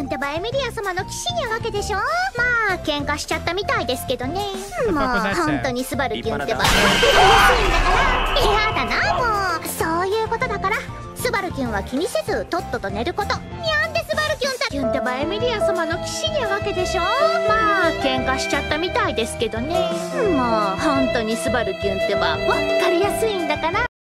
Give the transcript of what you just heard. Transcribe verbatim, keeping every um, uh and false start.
ュンってばエミリア様の騎士にわけでしょ。まあ喧嘩しちゃったみたいですけどね。もう本当にスバルキュンってば安いんだから嫌だな。もうそういうことだからスバルキュンは気にせずとっとと寝ること。にゃんでスバルキュンってキュンってばエミリア様の騎士にわけでしょ。まあ喧嘩しちゃったみたいですけどね。もう本当にスバルキュンってばわかりやすいんだから。